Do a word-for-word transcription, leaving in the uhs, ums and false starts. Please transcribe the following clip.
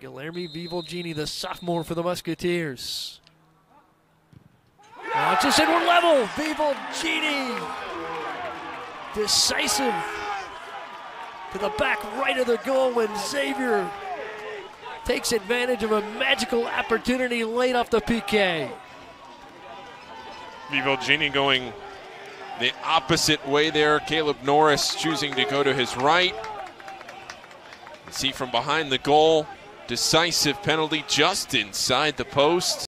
Guilherme Vivaldini, the sophomore for the Musketeers. Now just in one level, Vivaldini, decisive to the back right of the goal when Xavier takes advantage of a magical opportunity late off the P K. Vivaldini going the opposite way there. Caleb Norris choosing to go to his right. See from behind the goal, decisive penalty just inside the post.